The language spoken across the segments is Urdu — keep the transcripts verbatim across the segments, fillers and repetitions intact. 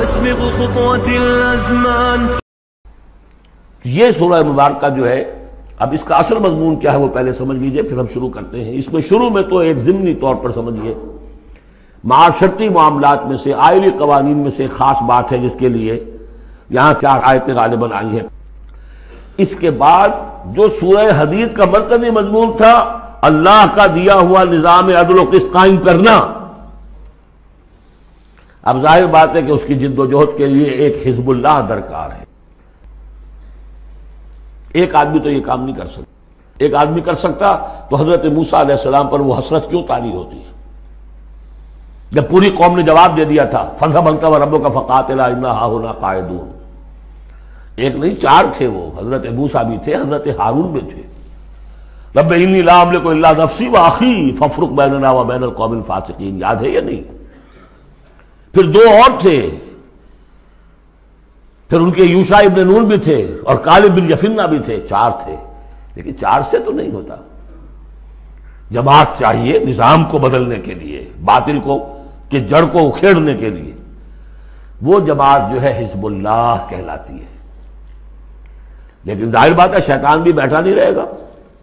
تسبق خطوات الأزمان. یہ سورہ مبارکہ جو ہے، اب اس کا اصل مضمون کیا ہے وہ پہلے سمجھ لیجئے، پھر ہم شروع کرتے ہیں. اس میں شروع میں تو ایک ضمنی طور پر سمجھیے، معاشرتی معاملات میں سے، آئلی قوانین میں سے ایک خاص بات ہے جس کے لیے یہاں چار آیتیں غالباً آئی ہیں. اس کے بعد جو سورہ حدید کا مرکزی مضمون تھا، اللہ کا دیا ہوا نظام عدل و قسط قائم کرنا، اب ظاہر بات ہے کہ اس کی جد و جہد کے لیے ایک حزب اللہ درکار ہے. ایک آدمی تو یہ کام نہیں کر سکتا. ایک آدمی کر سکتا تو حضرت موسیٰ علیہ السلام پر وہ حسرت کیوں طاری ہوتی ہے جب پوری قوم نے جواب دے دیا تھا فَاذْهَبْ أَنْتَ وَرَبُّكَ فَقَاتِلَا إِنَّا هَاهُنَا قَاعِدُونَ. ایک نہیں، چار تھے. وہ حضرت موسیٰ بھی تھے، حضرت ہارون بھی تھے. رب انی لا املک الا نفسی واخی فافرق بیننا وبین القوم الفاسقین. یاد ہے یا نہیں؟ پھر دو اور تھے، پھر ان کے یوشع ابن نون بھی تھے اور کالب بن یفنہ بھی تھے. چار تھے، لیکن چار سے تو نہیں ہوتا. جماعت چاہیے نظام کو بدلنے کے لیے، باطل کو کہ جڑ کو اکھیڑنے کے لیے. وہ جماعت جو ہے حزب اللہ کہلاتی ہے. لیکن ظاہر بات ہے شیطان بھی بیٹھا نہیں رہے گا.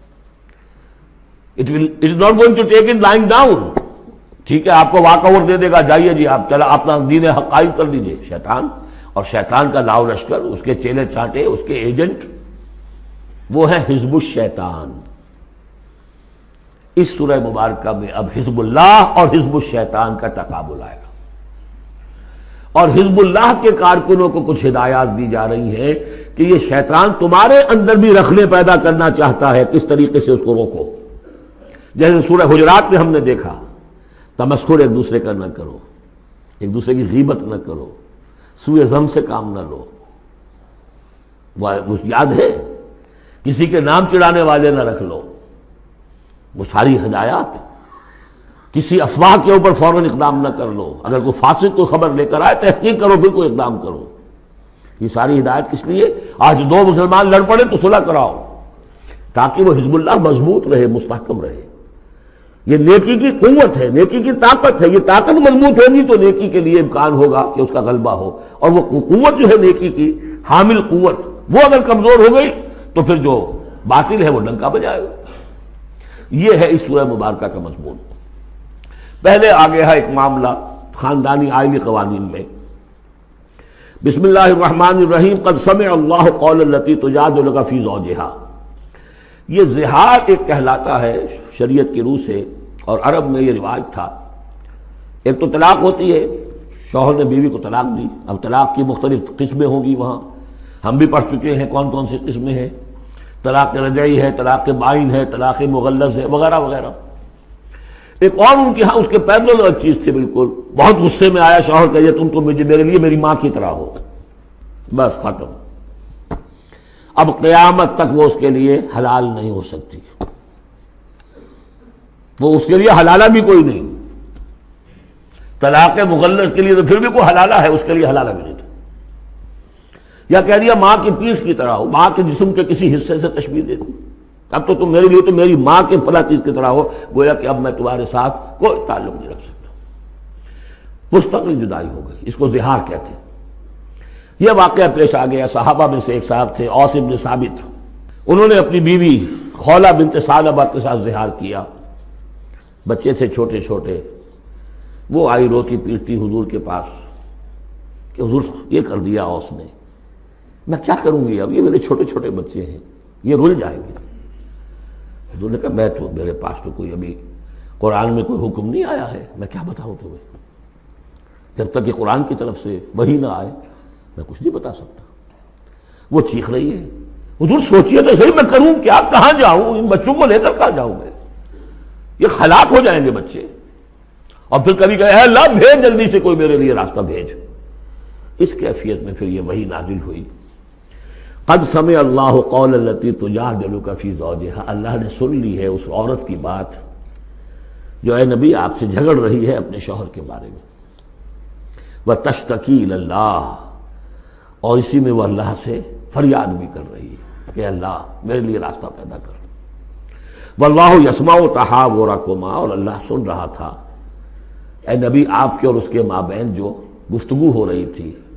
It will, it is not going to take it lying down. ٹھیک ہے، آپ کو واک اوور دے دے گا، جائیے جی آپ چلا اپنا دین حق قائم کر لیجیے. شیطان اور شیطان کا لاؤ لشکر، اس کے چیلے چانٹے، اس کے ایجنٹ، وہ ہے حزب الشیطان. اس سورہ مبارکہ میں اب حزب اللہ اور حزب الشیطان کا تقابل آئے گا، اور حزب اللہ کے کارکنوں کو کچھ ہدایات دی جا رہی ہیں کہ یہ شیطان تمہارے اندر بھی رخنے پیدا کرنا چاہتا ہے، کس طریقے سے اس کو روکو. جیسے سورہ حجرات میں ہم نے دیکھا، تمسخر ایک دوسرے کا نہ کرو، ایک دوسرے کی غیبت نہ کرو، سوء ظن سے کام نہ لو. وہ یاد ہے، کسی کے نام چڑھانے والے نہ رکھ لو. وہ ساری ہدایات. کسی افواہ کے اوپر فوراً اقدام نہ کر لو. اگر کوئی فاسق کوئی خبر لے کر آئے تحقیق کرو پھر کوئی اقدام کرو. یہ ساری ہدایت کس لیے؟ آج دو مسلمان لڑ پڑے تو صلح کراؤ، تاکہ وہ حزب اللہ مضبوط رہے، مستحکم رہے. یہ نیکی کی قوت ہے، نیکی کی طاقت ہے. یہ طاقت مضبوط ہوگی تو نیکی کے لیے امکان ہوگا کہ اس کا غلبہ ہو. اور وہ قوت جو ہے نیکی کی حامل قوت، وہ اگر کمزور ہو گئی تو پھر جو باطل ہے وہ ڈنکا بجائے گا. یہ ہے اس سورہ مبارکہ کا مضمون. پہلے آگے ہے ایک معاملہ خاندانی آئلی قوانین میں. بسم اللہ الرحمن الرحیم. قد سمع اللہ قول التی تجادلک فی زوجہا. یہ زہار ایک کہلاتا ہے شریعت کی روح سے، اور عرب میں یہ رواج تھا. ایک تو طلاق ہوتی ہے، شوہر نے بیوی کو طلاق دی. اب طلاق کی مختلف قسمیں ہوں گی، وہاں ہم بھی پڑھ چکے ہیں کون کون سی قسمیں ہیں. طلاق رجعی ہے، طلاق بائن ہے، طلاق مغلظ ہے، وغیرہ وغیرہ. ایک اور ان کے ہاں اس کے پیرلل ایک چیز تھی بالکل. بہت غصے میں آیا شوہر کہ یہ تم تو مجھے میرے لیے میری ماں کی طرح ہو، بس ختم. اب قیامت تک وہ اس کے لیے حلال نہیں ہو سکتی. وہ اس کے لیے حلالہ بھی کوئی نہیں. طلاق مغلظ کے لیے تو پھر بھی کوئی حلالہ ہے، اس کے لیے حلالہ بھی نہیں تھا. یا کہہ دیا ماں کی پیٹھ کی طرح ہو، ماں کے جسم کے کسی حصے سے تشبیہ دے دی. اب تو تم میرے لیے تو میری ماں کے فلاں چیز کی طرح ہو، گویا کہ اب میں تمہارے ساتھ کوئی تعلق نہیں رکھ سکتا. مستقل جدائی ہو گئی. اس کو زہار کہتے ہیں. یہ واقعہ پیش آ گیا. صحابہ میں سے ایک صاحب تھے اوس بن ثابت. انہوں نے اپنی بیوی خولہ بنت ثعلبہ کے ساتھ زہار کیا. بچے تھے چھوٹے چھوٹے. وہ آئی روتی پیٹتی حضور کے پاس کہ حضور یہ کر دیا اوس نے، میں کیا کروں گی؟ اب یہ میرے چھوٹے چھوٹے بچے ہیں، یہ رل جائیں گے. حضور نے کہا میں تو میرے پاس تو کوئی ابھی قرآن میں کوئی حکم نہیں آیا ہے، میں کیا بتاؤں تمہیں؟ جب تک کہ قرآن کی طرف سے وحی نہ آئے میں کچھ نہیں بتا سکتا. وہ چیخ رہی ہے. حضور سوچئے تو صحیح میں کروں کیا، کہاں جاؤں، ان بچوں کو لے کر کہاں جاؤں میں؟ یہ ہلاک ہو جائیں گے بچے. اور پھر کبھی کہے اے اللہ بھیج جلدی سے کوئی میرے لیے راستہ بھیج. اس کیفیت میں پھر یہ وحی نازل ہوئی. قد سمع اللہ قول التی تجادلک فی زوجہا. اللہ نے سن لی ہے اس عورت کی بات جو اے نبی آپ سے جھگڑ رہی ہے اپنے شوہر کے بارے میں. وتشتکی الی اللہ. اور اسی میں وہ اللہ سے فریاد بھی کر رہی ہے کہ اللہ میرے لیے راستہ پیدا کر. واللہ یسمع تحاورکما. اور اللہ سن رہا تھا اے نبی آپ کے اور اس کے مابین جو گفتگو ہو رہی تھی،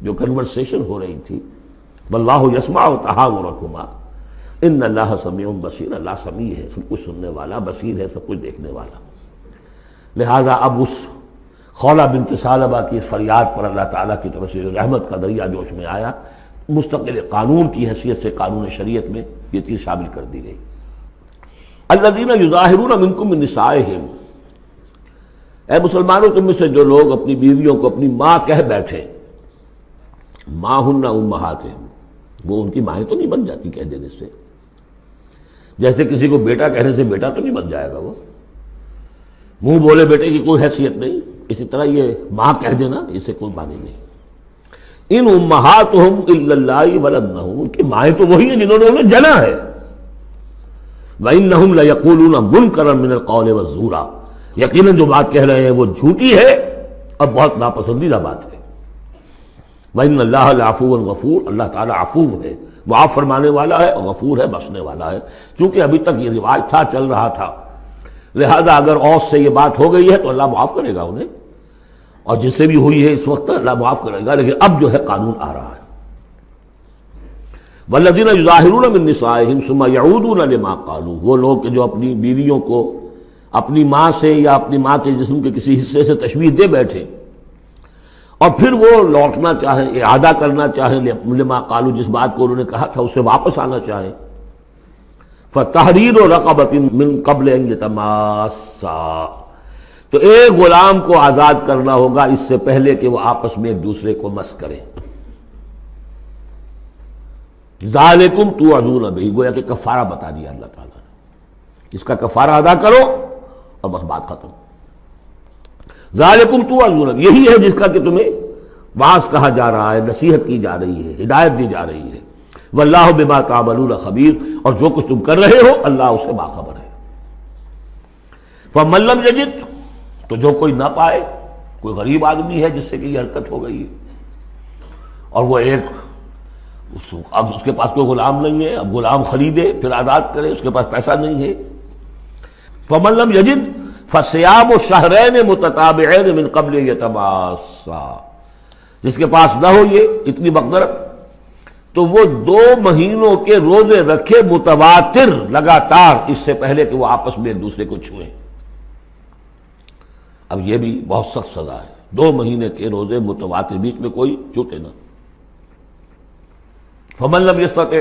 جو کنورسیشن ہو رہی تھی، واللہ یسمع تحاورکما ان اللہ سمیع بصیر، اللہ سمیع ہے، سب کچھ سننے والا، بصیر ہے، سب کچھ دیکھنے والا۔ لہذا اب اس خولہ بنت ثعلبہ کی فریاد پر اللہ تعالیٰ کی طرف سے جو رحمت کا دریا جوش میں آیا، مستقل قانون کی حیثیت سے قانون شریعت میں یہ چیز شامل کر دی گئی۔ الذین یظاہرون منکم من نسائہم، اے مسلمانوں تم میں سے جو لوگ اپنی بیویوں کو اپنی ماں کہہ بیٹھے، ماں ہن امہاتہم، وہ ان کی مائیں تو نہیں بن جاتی کہہ دینے سے، جیسے کسی کو بیٹا کہنے سے بیٹا تو نہیں بن جائے گا، وہ منہ بولے بیٹے کی کوئی حیثیت نہیں، اسی طرح یہ ماں کہہ دینا اسے کوئی معنی نہیں۔ ان امہاتہم الا اللہ ولدنہم، ان کی مائیں تو وہی ہیں جنہوں نے انہیں جنا ہے۔ وانہم لیقولون منکرا من القول والزورا، یقیناً جو بات کہہ رہے ہیں وہ جھوٹی ہے اور بہت ناپسندیدہ بات ہے۔ وَإِنَّ اللَّهَ لَعَفُوٌّ غَفُورٌ، اللہ تعالیٰ عفو ہے، معاف فرمانے والا ہے، اور غفور ہے، بخشنے والا ہے۔ چونکہ ابھی تک یہ رواج تھا، چل رہا تھا، لہذا اگر اوس سے یہ بات ہو گئی ہے تو اللہ معاف کرے گا انہیں، اور جس سے بھی ہوئی ہے اس وقت اللہ معاف کرے گا، لیکن اب جو ہے قانون آ رہا ہے۔ وَالَّذِينَ يُظَاهِرُونَ مِن نِّسَائِهِمْ ثُمَّ يَعُودُونَ لِمَا قَالُوا، وہ لوگ کہ جو اپنی بیویوں کو اپنی ماں سے یا اپنی ماں کے جسم کے کسی حصے سے تشبیہ دے بیٹھے اور پھر وہ لوٹنا چاہیں، اعادہ کرنا چاہیں لما قالوا، جس بات کو انہوں نے کہا تھا اس سے واپس آنا چاہیں، فَتَحْرِيرُ رَقَبَةٍ مِّن قَبْلِ أَن يَتَمَاسَّا، تو ایک غلام کو آزاد کرنا ہوگا اس سے پہلے کہ وہ آپس میں ایک دوسرے کو مس کریں۔ ذَلِكُمْ تُوعَدُونَ بِهِ، گویا کہ کفارہ بتا دیا اللہ تعالیٰ نے، اس کا کفارہ ادا کرو اور بس بات ختم۔ ذالکم توعظون، یہی ہے جس کا کہ تمہیں واعظ کہا جا رہا ہے، نصیحت کی جا رہی ہے، ہدایت دی جا رہی ہے۔ واللہ بما تعملون خبیر، اور جو کچھ تم کر رہے ہو اللہ اس سے باخبر ہے۔ فمن لم یجد، تو جو کوئی نہ پائے، کوئی غریب آدمی ہے جس سے کہ یہ حرکت ہو گئی ہے اور وہ ایک اب اس کے پاس کوئی غلام نہیں ہے، اب غلام خریدے پھر آزاد کرے، اس کے پاس پیسہ نہیں ہے، فمن لم یجد فصیام شہرین متتابعین من قبل یتماسا، جس کے پاس نہ ہو یہ اتنی مقدرت تو وہ دو مہینوں کے روزے رکھے متواتر لگاتار، اس سے پہلے کہ وہ آپس میں ایک دوسرے کو چھوئیں۔ اب یہ بھی بہت سخت سزا ہے، دو مہینے کے روزے متواتر، بیچ میں کوئی چھوٹے نہ۔ فمن لم یستطع،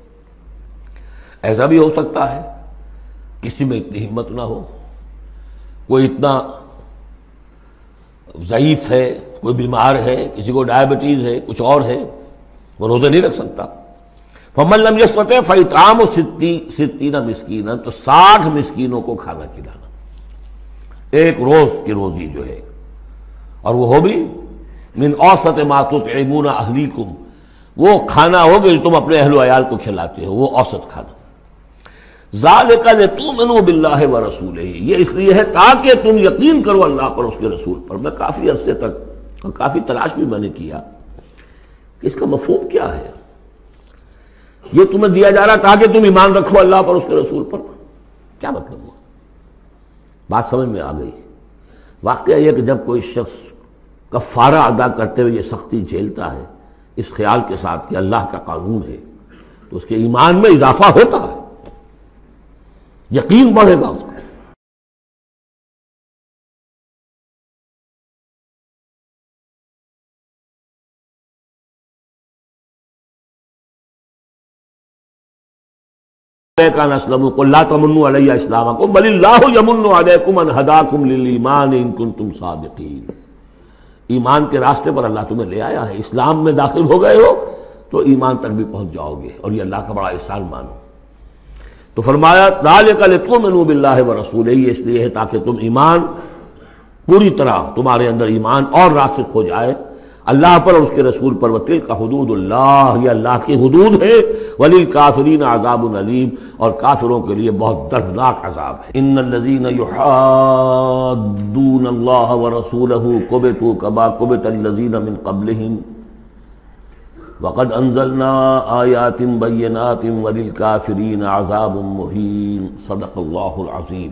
ایسا بھی ہو سکتا ہے کسی میں اتنی ہمت نہ ہو، کوئی اتنا ضعیف ہے، کوئی بیمار ہے، کسی کو ڈائبٹیز ہے، کچھ اور ہے، وہ روزے نہیں رکھ سکتا۔ فمن لم یستطع فاطعام ستین مسکینا، تو ساٹھ مسکینوں کو کھانا کھلانا، ایک روز کی روزی جو ہے، اور وہ ہو بھی من اوسط ما تطعمون اہلیکم، وہ کھانا ہوگا جو تم اپنے اہل و عیال کو کھلاتے ہو، وہ اوسط کھانا۔ ذالک لتؤمنوا باللہ ورسولہ، یہ اس لیے ہے تاکہ تم یقین کرو اللہ پر، اس کے رسول پر۔ میں کافی عرصے تک اور کافی تلاش بھی میں نے کیا کہ اس کا مفہوم کیا ہے، یہ تمہیں دیا جا رہا تاکہ تم ایمان رکھو اللہ پر، اس کے رسول پر، کیا مطلب ہوا؟ بات سمجھ میں آ گئی۔ واقعہ یہ کہ جب کوئی شخص کفارہ ادا کرتے ہوئے یہ سختی جھیلتا ہے اس خیال کے ساتھ کہ اللہ کا قانون ہے، تو اس کے ایمان میں اضافہ ہوتا ہے، یقین بڑھے گا اس کا۔ کان اسلموا قل لا تمنوا علی اسلامکم بل اللہ یمن علیکم ان ہداکم للایمان ان کنتم صادقین، ایمان کے راستے پر اللہ تمہیں لے آیا ہے، اسلام میں داخل ہو گئے ہو تو ایمان تک بھی پہنچ جاؤ گے، اور یہ اللہ کا بڑا احسان مانو۔ تو فرمایا ذالک لتؤمنوا باللہ ورسولہ، یہ اس لیے ہے تاکہ تم ایمان پوری طرح تمہارے اندر ایمان اور راسخ ہو جائے اللہ پر اور اس کے رسول پر۔ وتلک حدود اللہ، یہ اللہ کی حدود ہے۔ وللکافرین عذاب علیم، اور کافروں کے لیے بہت دردناک عذاب ہے۔ ان الذین یحادون اللہ ورسولہ کبتوا کما کبت الذین من قبلہم وقد انزلنا آیات بینات وللکافرین عذاب مہین۔ صدق اللہ العظیم۔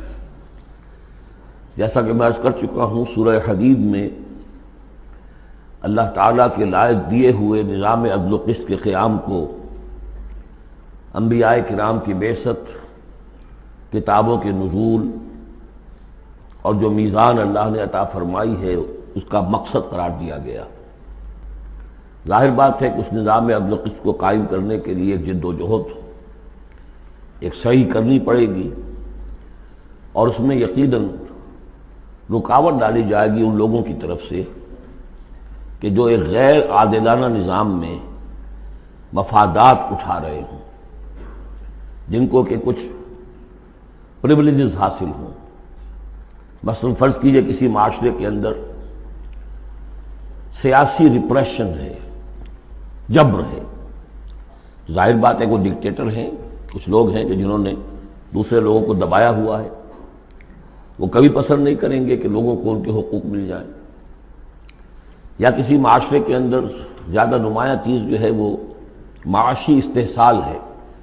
جیسا کہ میں عرض کر چکا ہوں، سورہ حدید میں اللہ تعالیٰ کے لائق دیے ہوئے نظام عدل و قسط کے قیام کو، انبیاء کرام کی بعثت، کتابوں کے نزول اور جو میزان اللہ نے عطا فرمائی ہے اس کا مقصد قرار دیا گیا۔ ظاہر بات ہے کہ اس نظام عدل و قسط کو قائم کرنے کے لیے ایک جد و جہد، ایک سعی کرنی پڑے گی، اور اس میں یقیناً رکاوٹ ڈالی جائے گی ان لوگوں کی طرف سے کہ جو ایک غیر عادلانہ نظام میں مفادات اٹھا رہے ہوں، جن کو کہ کچھ پریولیجز حاصل ہوں۔ مثلا فرض کیجئے کسی معاشرے کے اندر سیاسی ریپریشن ہے، جبر ہے، ظاہر بات ہے کہ وہ ڈکٹیٹر ہیں، کچھ لوگ ہیں کہ جنہوں نے دوسرے لوگوں کو دبایا ہوا ہے، وہ کبھی پسند نہیں کریں گے کہ لوگوں کو ان کے حقوق مل جائیں۔ یا کسی معاشرے کے اندر زیادہ نمایاں چیز جو ہے وہ معاشی استحصال ہے،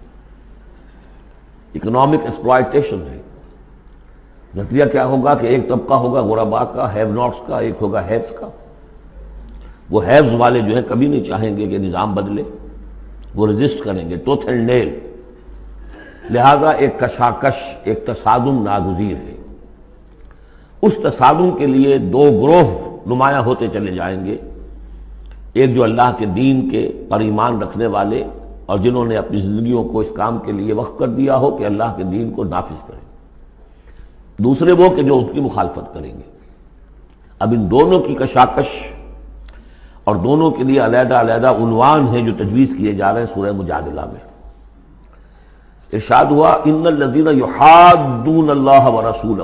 اکنامک ایکسپلائٹیشن ہے۔ نتیجہ کیا ہوگا کہ ایک طبقہ ہوگا غرباء کا، ہیو ناٹس کا، ایک ہوگا ہیوز کا۔ وہ ہیوز والے جو ہے کبھی نہیں چاہیں گے کہ نظام بدلے، وہ ریزسٹ کریں گے ٹوتھ اینڈ نیل۔ لہذا ایک کشاکش، ایک تصادم ناگزیر ہے۔ اس تصادم کے لیے دو گروہ نمایاں ہوتے چلے جائیں گے، ایک جو اللہ کے دین کے پر ایمان رکھنے والے اور جنہوں نے اپنی زندگیوں کو اس کام کے لیے وقف کر دیا ہو کہ اللہ کے دین کو نافذ کریں، دوسرے وہ کہ جو اس کی مخالفت کریں گے۔ اب ان دونوں کی کشاکش اور دونوں کے لیے علیحدہ علیحدہ عنوان ہیں جو تجویز کیے جا رہے ہیں سورہ مجادلہ میں۔ ارشاد ہوا ان الذین یحادون اللہ ورسولہ،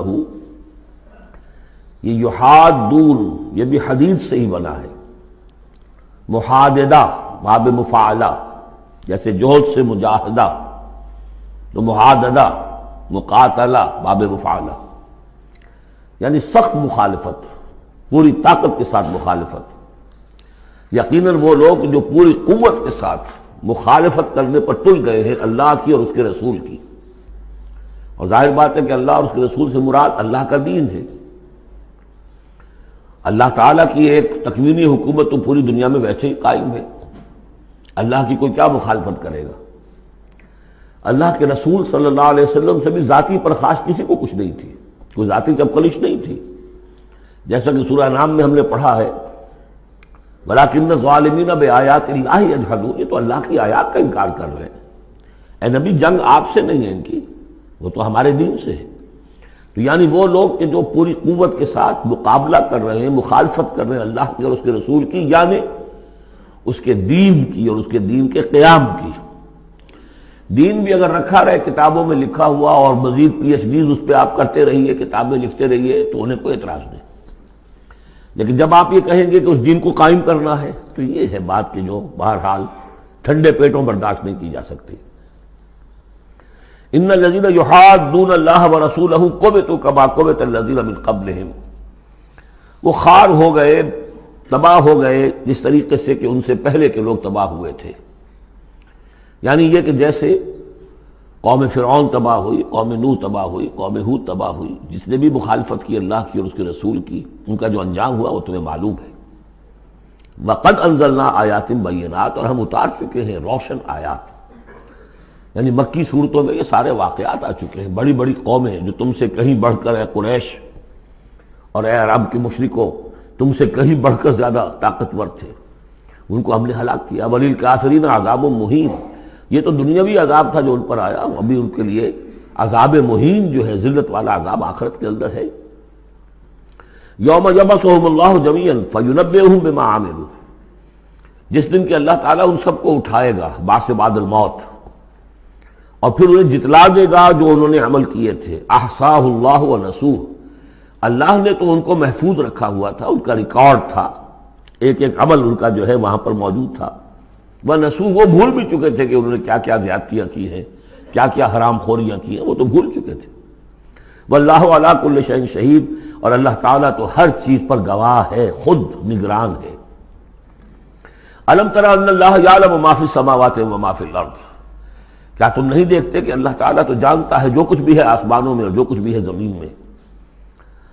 یہ یحادون یہ بھی حدید سے ہی بنا ہے، محاددہ باب مفاعلہ، جیسے جہد سے مجاہدہ تو محاددہ مقاتلہ باب مفاعلہ، یعنی سخت مخالفت، پوری طاقت کے ساتھ مخالفت۔ یقیناً وہ لوگ جو پوری قوت کے ساتھ مخالفت کرنے پر تل گئے ہیں اللہ کی اور اس کے رسول کی، اور ظاہر بات ہے کہ اللہ اور اس کے رسول سے مراد اللہ کا دین ہے۔ اللہ تعالیٰ کی ایک تکوینی حکومت تو پوری دنیا میں ویسے ہی قائم ہے، اللہ کی کوئی کیا مخالفت کرے گا؟ اللہ کے رسول صلی اللہ علیہ وسلم سے بھی ذاتی پرخاش کسی کو کچھ نہیں تھی، کوئی ذاتی چپکلش نہیں تھی، جیسا کہ سورہ انعام میں ہم نے پڑھا ہے وَلَٰكِنَّ الظَّالِمِينَ بِآيَاتِ اللَّهِ يَجْحَدُونَ، یہ تو اللہ کی آیات کا انکار کر رہے ہیں۔ اے نبی جنگ آپ سے نہیں ہے ان کی، وہ تو ہمارے دین سے ہے۔ تو یعنی وہ لوگ کہ جو پوری قوت کے ساتھ مقابلہ کر رہے ہیں، مخالفت کر رہے ہیں اللہ کے اور اس کے رسول کی، یعنی اس کے دین کی اور اس کے دین کے قیام کی۔ دین بھی اگر رکھا رہے کتابوں میں لکھا ہوا اور مزید پی ایچ ڈیز اس پہ آپ کرتے رہیے، کتابیں لکھتے رہیے، تو انہیں کوئی اعتراض نہیں، لیکن جب آپ یہ کہیں گے کہ اس دین کو قائم کرنا ہے تو یہ ہے بات کہ جو بہرحال ٹھنڈے پیٹوں برداشت نہیں کی جا سکتی۔ ان الذین یحادون اللہ ورسولہ قبتوا کما قبت الذین من قبلہم، وہ خوار ہو گئے، تباہ ہو گئے جس طریقے سے کہ ان سے پہلے کے لوگ تباہ ہوئے تھے۔ یعنی یہ کہ جیسے قوم فرعون تباہ ہوئی، قوم نوح تباہ ہوئی، قوم ہود تباہ ہوئی، جس نے بھی مخالفت کی اللہ کی اور اس کے رسول کی، ان کا جو انجام ہوا وہ تمہیں معلوم ہے۔ وَقَدْ أَنزَلْنَا آیَاتٍ بَيِّنَاتٍ، اور ہم اتار چکے ہیں روشن آیات، یعنی مکی صورتوں میں یہ سارے واقعات آ چکے ہیں۔ بڑی بڑی قومیں جو تم سے کہیں بڑھ کر، اے قریش اور اے عرب کے مشرکوں، تم سے کہیں بڑھ کر زیادہ طاقتور تھے، ان کو ہم نے ہلاک کیا۔ وَلِلْكَافِرِينَ عَذَابٌ مُّهِينٌ، یہ تو دنیاوی عذاب تھا جو ان پر آیا، ابھی ان کے لیے عذاب مہین جو ہے ذلت والا عذاب آخرت کے اندر ہے۔ یوم یبعثہم اللہ جمیعا فینبئہم بما عملوا، جس دن کہ اللہ تعالیٰ ان سب کو اٹھائے گا بعث بعد الموت، اور پھر انہیں جتلا دے گا جو انہوں نے عمل کیے تھے۔ احصاہ اللہ ونسوہ، اللہ نے تو ان کو محفوظ رکھا ہوا تھا، ان کا ریکارڈ تھا، ایک ایک عمل ان کا جو ہے وہاں پر موجود تھا۔ وَنَسُوا، وہ بھول بھی چکے تھے کہ انہوں نے کیا کیا زیادتیاں کی ہیں، کیا کیا حرام خوریاں کی ہیں، وہ تو بھول چکے تھے۔ وَاللَّهُ عَلَىٰ كُلِّ شَيْءٍ شَهِيدٌ، اور اللہ تعالیٰ تو ہر چیز پر گواہ ہے، خود نگران ہے۔ أَلَمْ تَرَ أَنَّ اللَّهَ يَعْلَمُ مَا فِي السَّمَاوَاتِ وَمَا فِي الْأَرْضِ، کیا تم نہیں دیکھتے کہ اللہ تعالیٰ تو جانتا ہے جو کچھ بھی ہے آسمانوں میں اور جو کچھ بھی ہے زمین میں۔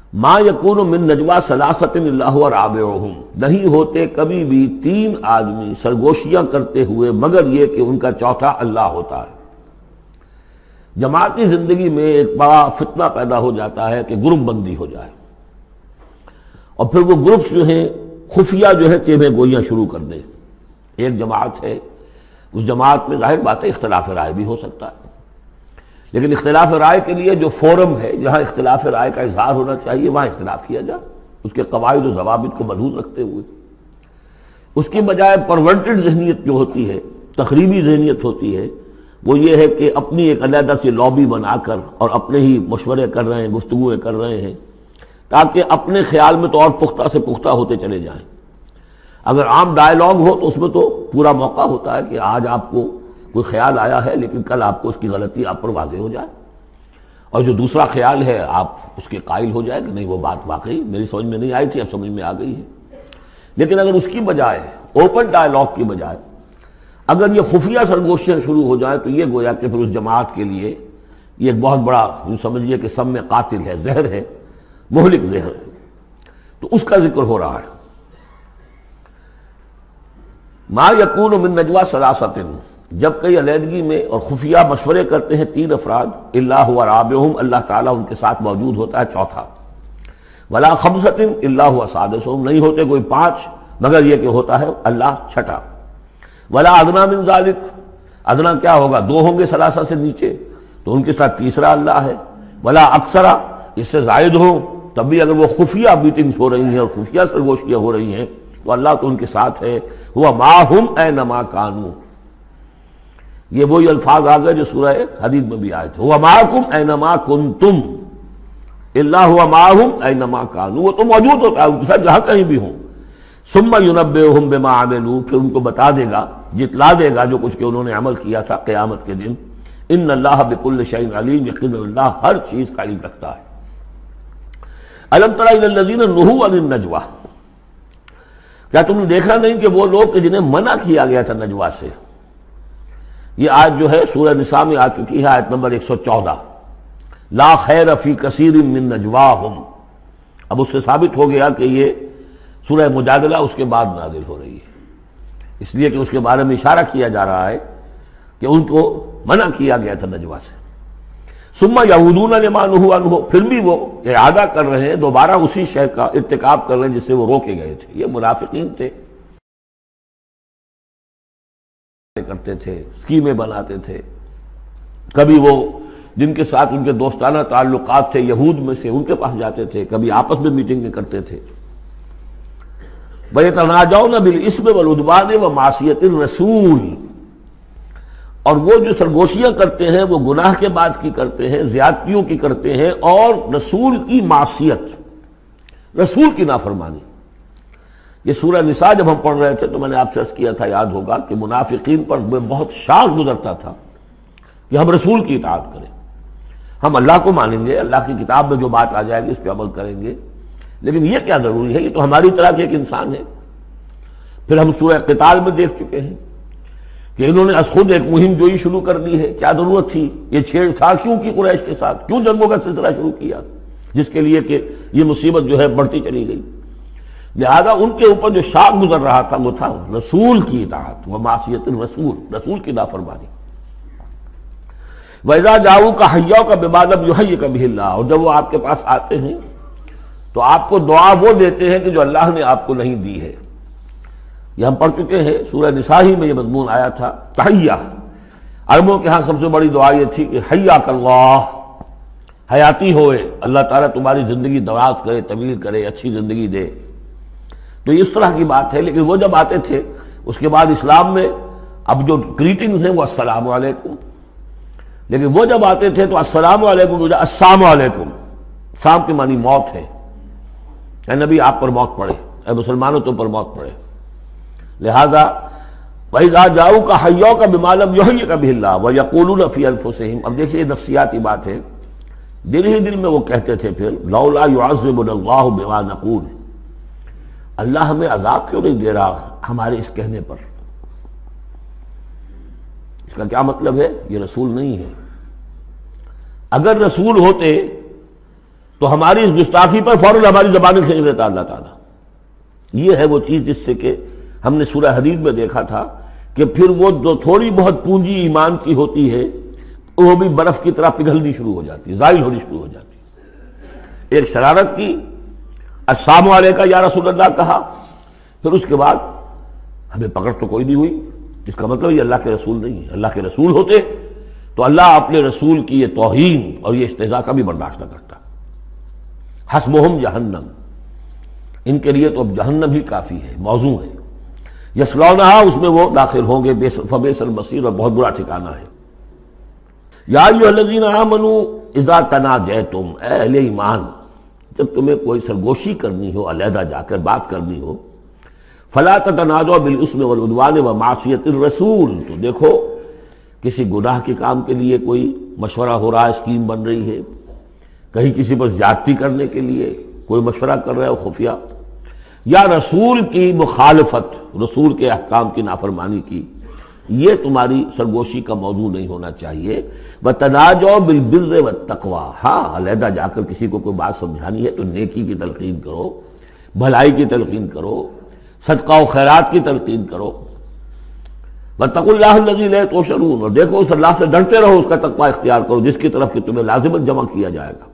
ما یکون من نجوا ثلاثۃ الا هو رابعہم، نہیں ہوتے کبھی بھی تین آدمی سرگوشیاں کرتے ہوئے مگر یہ کہ ان کا چوتھا اللہ ہوتا ہے۔ جماعتی زندگی میں ایک بڑا فتنہ پیدا ہو جاتا ہے کہ گروپ بندی ہو جائے، اور پھر وہ گروپس جو ہیں خفیہ جو ہے چیبیں گوئیاں شروع کر دیں۔ ایک جماعت ہے، اس جماعت میں ظاہر بات ہے اختلاف رائے بھی ہو سکتا ہے، لیکن اختلاف رائے کے لیے جو فورم ہے جہاں اختلاف رائے کا اظہار ہونا چاہیے وہاں اختلاف کیا جائے، اس کے قواعد و ضوابط کو ملحوظ رکھتے ہوئے۔ اس کی بجائے پرورٹڈ ذہنیت جو ہوتی ہے، تخریبی ذہنیت ہوتی ہے، وہ یہ ہے کہ اپنی ایک علیحدہ سی لابی بنا کر اور اپنے ہی مشورے کر رہے ہیں، گفتگویں کر رہے ہیں، تاکہ اپنے خیال میں تو اور پختہ سے پختہ ہوتے چلے جائیں۔ اگر عام ڈائیلاگ ہو تو اس میں تو پورا موقع ہوتا ہے کہ آج آپ کو کوئی خیال آیا ہے لیکن کل آپ کو اس کی غلطی آپ پر واضح ہو جائے، اور جو دوسرا خیال ہے آپ اس کے قائل ہو جائے کہ نہیں وہ بات واقعی میری سمجھ میں نہیں آئی تھی، اب سمجھ میں آ گئی ہے۔ لیکن اگر اس کی بجائے اوپن ڈائیلاگ کی بجائے اگر یہ خفیہ سرگوشیاں شروع ہو جائیں تو یہ گویا کہ پھر اس جماعت کے لیے یہ ایک بہت بڑا یوں سمجھیے کہ سم میں قاتل ہے، زہر ہے، مہلک زہر ہے۔ تو اس کا ذکر ہو رہا ہے۔ ما یکون من نجوا ثلاثۃ، جب کئی علیحدگی میں اور خفیہ مشورے کرتے ہیں تین افراد، الا هو رابعہم، اللہ تعالیٰ ان کے ساتھ موجود ہوتا ہے چوتھا، ولا خمسۃ الا هو سادسہم، نہیں ہوتے کوئی پانچ مگر یہ کہ ہوتا ہے اللہ چھٹا، ولا ادنی من ذلک، ادنا کیا ہوگا، دو ہوں گے ثلاثہ سے نیچے تو ان کے ساتھ تیسرا اللہ ہے، ولا اکثرا، اس سے زائد ہوں تب بھی اگر وہ خفیہ میٹنگز ہو رہی ہیں اور خفیہ سرگوشیاں ہو رہی ہیں تو اللہ تو ان کے ساتھ ہے، ہوا معہم اینما کانوا، یہ وہی الفاظ آ گئے جو سورہ حدید میں بھی آئے تھے، ہوا معکم اینما کنتم، اللہ ہوا معہم اینما کانوا، وہ تو موجود ہوتا ہے ان کے ساتھ جہاں کہیں بھی ہوں، ثم ینبئہم بما عملوا، پھر ان کو بتا دے گا، جتلا دے گا جو کچھ کہ انہوں نے عمل کیا تھا قیامت کے دن۔ ان اللہ بکل شیء علیم، یقینا اللہ ہر چیز کا علم رکھتا ہے۔ الم تر الی الذین نہوا عن النجوی، کیا تم نے دیکھا نہیں کہ وہ لوگ کہ جنہیں منع کیا گیا تھا نجوا سے؟ یہ آیت جو ہے سورہ نساء میں آ چکی ہے، آیت نمبر ایک سو چودہ، لا خیر فی کثیر من نجواہم۔ اب اس سے ثابت ہو گیا کہ یہ سورہ مجادلہ اس کے بعد نازل ہو رہی ہے، اس لیے کہ اس کے بارے میں اشارہ کیا جا رہا ہے کہ ان کو منع کیا گیا تھا نجوا سے۔ ثم یعودون لما نہوا عنہ، پھر بھی وہ اعادہ کر رہے ہیں، دوبارہ اسی شے کا ارتکاب کر رہے ہیں جس سے وہ روکے گئے تھے۔ یہ منافقین تھے، کرتے تھے، اسکیمیں بناتے تھے، کبھی وہ جن کے ساتھ ان کے دوستانہ تعلقات تھے یہود میں سے ان کے پاس جاتے تھے، کبھی آپس میں میٹنگیں کرتے تھے۔ وَيَتَنَاجَوْنَ بِالْإِثْمِ وَالْعُدْوَانِ وَمَعْصِيَتِ الرَّسُولِ، اور وہ جو سرگوشیاں کرتے ہیں وہ گناہ کے بعد کی کرتے ہیں، زیادتیوں کی کرتے ہیں، اور رسول کی معصیت، رسول کی نافرمانی۔ یہ سورہ نساء جب ہم پڑھ رہے تھے تو میں نے آپ سے عرض کیا تھا، یاد ہوگا کہ منافقین پر بہت شاخ گزرتا تھا کہ ہم رسول کی اطاعت کریں، ہم اللہ کو مانیں گے، اللہ کی کتاب میں جو بات آ جائے گی اس پہ عمل کریں گے، لیکن یہ کیا ضروری ہے، یہ تو ہماری طرح کے ایک انسان ہے۔ پھر ہم سورہ قتال میں دیکھ چکے ہیں کہ انہوں نے از خود ایک مہم جوئی شروع کر دی ہے، کیا ضرورت تھی یہ چھیڑ چھاڑ کیوں کی قریش کے ساتھ، کیوں جنگوں کا سلسلہ شروع کیا جس کے لیے کہ یہ مصیبت جو ہے بڑھتی چلی گئی۔ لہذا ان کے اوپر جو شاخ گزر رہا تھا وہ تھا رسول کی اطاعت و معصیت الرسول، رسول کی نافرمانی۔ وَإِذَا جَاءُوكَ حَيَّوْكَ بِمَا لَمْ يُحَيِّكَ بِهِ اللَّهُ، اور جب وہ آپ کے پاس آتے ہیں تو آپ کو دعا وہ دیتے ہیں کہ جو اللہ نے آپ کو نہیں دی ہے۔ یہ ہم پڑھ چکے ہیں، سورہ نساء ہی میں یہ مضمون آیا تھا، تحیہ۔ عربوں کے ہاں سب سے بڑی دعا یہ تھی کہ حیاک اللہ، حیاتی ہوئے، اللہ تعالیٰ تمہاری زندگی دراز کرے، طویل کرے، اچھی زندگی دے۔ تو اس طرح کی بات ہے، لیکن وہ جب آتے تھے اس کے بعد اسلام میں اب جو گریٹنگز ہیں وہ السلام علیکم، لیکن وہ جب آتے تھے تو السلام علیکم السلام علیکم، سام کی معنی موت ہے، اے نبی آپ پر موت پڑے، اے مسلمانوں تم پر موت پڑے۔ لہذا وَإِذَا جَاءُوكَ حَيَّوْكَ بِمَا لَمْ يُحَيِّكَ بِهِ اللَّهُ وَيَقُولُونَ فِي أَنفُسِهِمْ، اب دیکھیے نفسیاتی بات ہے، دل ہی دل میں وہ کہتے تھے پھر لولا يعذبنا الله بما نقول، اللہ ہمیں عذاب کیوں نہیں دے رہا ہمارے اس کہنے پر۔ اس کا کیا مطلب ہے؟ یہ رسول نہیں ہے۔ اگر رسول ہوتے تو ہماری اس گستاخی پر فوراً ہماری زبانیں کھینچ لیتا اللہ تعالیٰ۔ یہ ہے وہ چیز جس سے کہ ہم نے سورہ حدید میں دیکھا تھا کہ پھر وہ جو تھوڑی بہت پونجی ایمان کی ہوتی ہے وہ بھی برف کی طرح پگھلنی شروع ہو جاتی ہے، زائل ہونی شروع ہو جاتی ہے۔ ایک شرارت کی، السلام علیکم یا رسول اللہ کہا، پھر اس کے بعد ہمیں پکڑ تو کوئی نہیں ہوئی، اس کا مطلب یہ اللہ کے رسول نہیں ہے۔ اللہ کے رسول ہوتے تو اللہ اپنے رسول کی یہ توہین اور یہ استہزاء کا بھی برداشت نہ کرتا۔ حسبہم جہنم، ان کے لیے تو اب جہنم ہی کافی ہے، موضوع ہے۔ یصلونہا، اس میں وہ داخل ہوں گے، فبئس المصیر، اور بہت برا ٹھکانہ ہے۔ یا ایھا الذین آمنوا اذا تناجیتم، اے اہل ایمان، جب تمہیں کوئی سرگوشی کرنی ہو، علیحدہ جا کر بات کرنی ہو، فلا تتناجوا بالاسم والعدوان ومعصیۃ الرسول، تو دیکھو کسی گناہ کے کام کے لیے کوئی مشورہ ہو رہا ہے، اسکیم بن رہی ہے، کہیں کسی پر زیادتی کرنے کے لیے کوئی مشورہ کر رہا ہے خفیہ، یا رسول کی مخالفت، رسول کے احکام کی نافرمانی کی، یہ تمہاری سرگوشی کا موضوع نہیں ہونا چاہیے۔ وَتَنَاجَوْا بِالْبِرِّ وَالتَّقْوَىٰ، ہاں علیحدہ جا کر کسی کو کوئی بات سمجھانی ہے تو نیکی کی تلقین کرو، بھلائی کی تلقین کرو، صدقہ و خیرات کی تلقین کرو۔ وَاتَّقُوا اللَّهَ الَّذِي إِلَيْهِ تُحْشَرُونَ، اور دیکھو اس اللہ سے ڈرتے رہو، اس کا تقوی اختیار کرو جس کی طرف کہ تمہیں لازماً جمع کیا جائے گا۔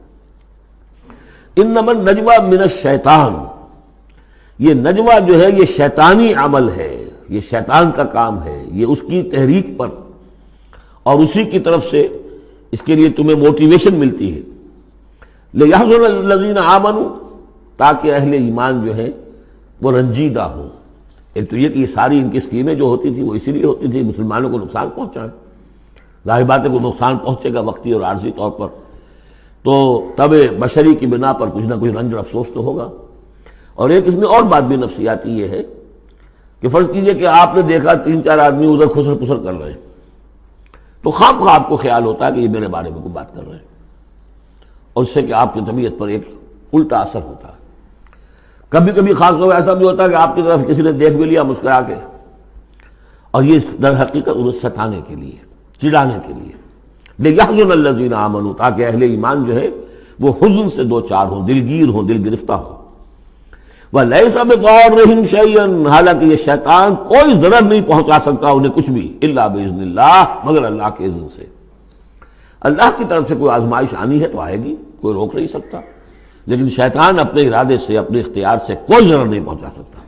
انما النجوى من الشیطان، یہ نجوہ جو ہے یہ شیطانی عمل ہے، یہ شیطان کا کام ہے، یہ اس کی تحریک پر اور اسی کی طرف سے اس کے لیے تمہیں موٹیویشن ملتی ہے۔ لِيَحْزُنَ الَّذِينَ آمَنُوا، تاکہ اہل ایمان جو ہیں وہ رنجیدہ ہوں۔ ایک تو یہ کہ یہ ساری ان کی اسکیمیں جو ہوتی تھی وہ اسی لیے ہوتی تھی مسلمانوں کو نقصان پہنچائیں، ظاہر بات ہے کو نقصان پہنچے گا وقتی اور عارضی طور پر، تو طب بشری کی بنا پر کچھ نہ کچھ رنج اور افسوس تو ہوگا۔ اور ایک اس میں اور بات بھی نفسیاتی یہ ہے کہ فرض کیجئے کہ آپ نے دیکھا تین چار آدمی ادھر خسر پسر کر رہے ہیں، تو خام خواہ آپ کو خیال ہوتا ہے کہ یہ میرے بارے میں کوئی بات کر رہے ہیں، اور اس سے کہ آپ کی طبیعت پر ایک الٹا اثر ہوتا ہے۔ کبھی کبھی خاص طور ایسا بھی ہوتا ہے کہ آپ کی طرف کسی نے دیکھ بھی لیا مسکرا کے، اور یہ در حقیقت انہیں ستانے کے لیے، چڑھانے کے لیے۔ لِيَحْزُنَ الَّذِينَ آمَنُوا، تاکہ اہل ایمان جو ہے وہ حزن سے دو چار ہوں، دلگیر ہوں، دل گرفتہ ہوں۔ وَلَيْسَ بِضَارِّهِمْ شَيْئًا، حالانکہ یہ شیطان کوئی ضرر نہیں پہنچا سکتا انہیں کچھ بھی، إِلَّا بِإِذْنِ اللَّهِ، مگر اللہ کے اذن سے۔ اللہ کی طرف سے کوئی آزمائش آنی ہے تو آئے گی، کوئی روک نہیں سکتا، لیکن شیطان اپنے ارادے سے، اپنے اختیار سے کوئی ضرر نہیں پہنچا سکتا۔